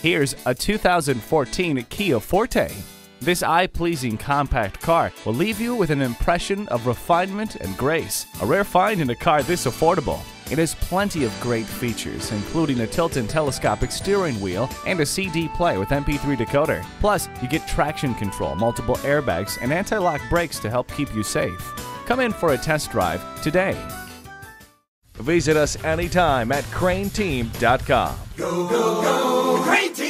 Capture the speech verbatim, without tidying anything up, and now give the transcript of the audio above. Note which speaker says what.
Speaker 1: Here's a two thousand fourteen Kia Forte. This eye-pleasing compact car will leave you with an impression of refinement and grace. A rare find in a car this affordable. It has plenty of great features, including a tilt and telescopic steering wheel and a C D player with M P three decoder. Plus, you get traction control, multiple airbags, and anti-lock brakes to help keep you safe. Come in for a test drive today.
Speaker 2: Visit us anytime at crain team dot com.
Speaker 3: Go, go, go, Crain Team!